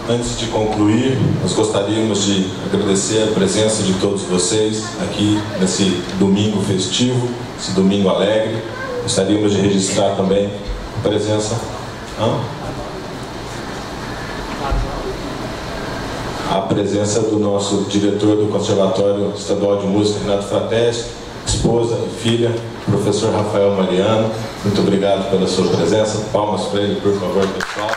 antes de concluir, nós gostaríamos de agradecer a presença de todos vocês aqui nesse domingo festivo, esse domingo alegre. Gostaríamos de registrar também a presença... A presença do nosso diretor do Conservatório Estadual de Música, Renato Fratesi, esposa e filha, professor Rafael Mariano. Muito obrigado pela sua presença. Palmas para ele, por favor, pessoal.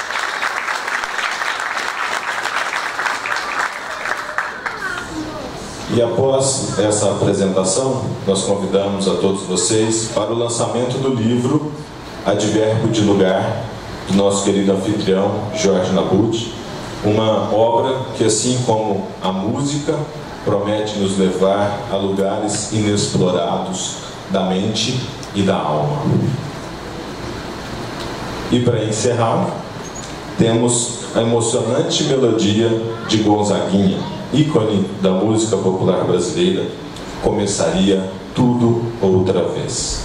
E após essa apresentação, nós convidamos a todos vocês para o lançamento do livro Advérbio de Lugar, do nosso querido anfitrião, Jorge Nabut, uma obra que, assim como a música, promete nos levar a lugares inexplorados da mente e da alma. E para encerrar, temos a emocionante melodia de Gonzaguinha, ícone da música popular brasileira, Começaria Tudo Outra Vez.